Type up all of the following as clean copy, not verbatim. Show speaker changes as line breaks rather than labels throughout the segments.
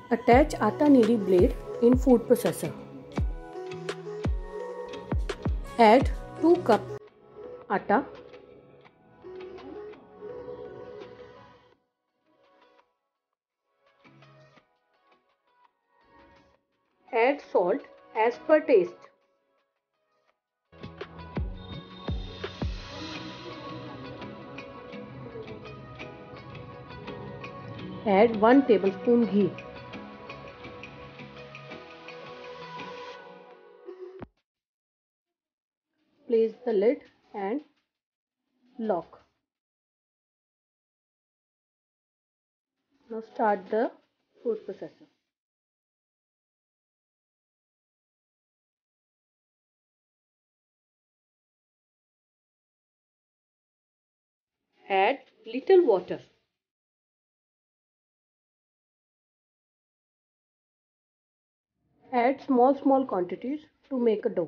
Attach atta kneading blade in food processor. Add 2 cup atta. Add salt as per taste. Add 1 tablespoon ghee. Place the lid and lock. Now start the food processor. Add little water. Add small quantities to make a dough.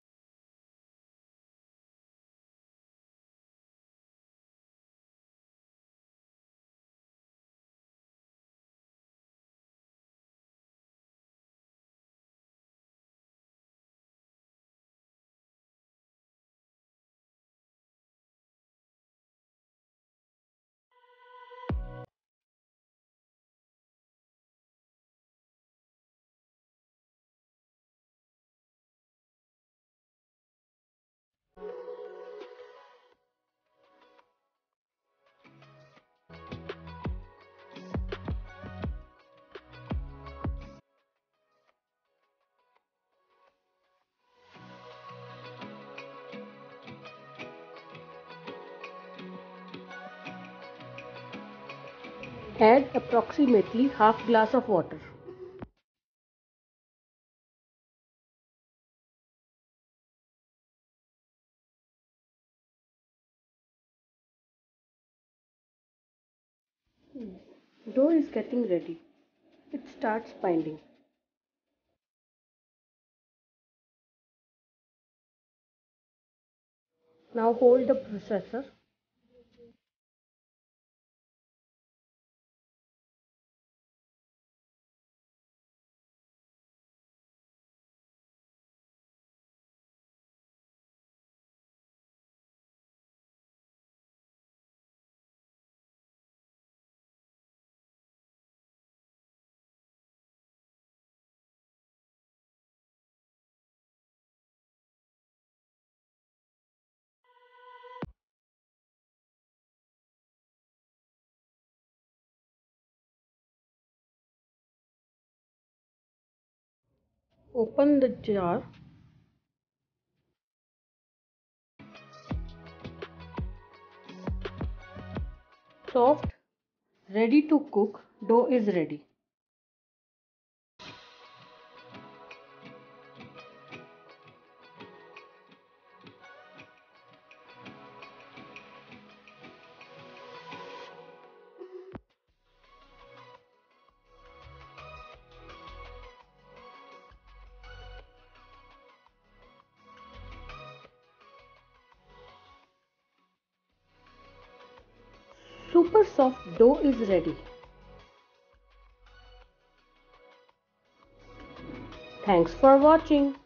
Add approximately half glass of water. Dough is getting ready. It starts binding. Now hold the processor. Open the jar. Soft, ready to cook dough is ready. Super soft dough is ready. Thanks for watching.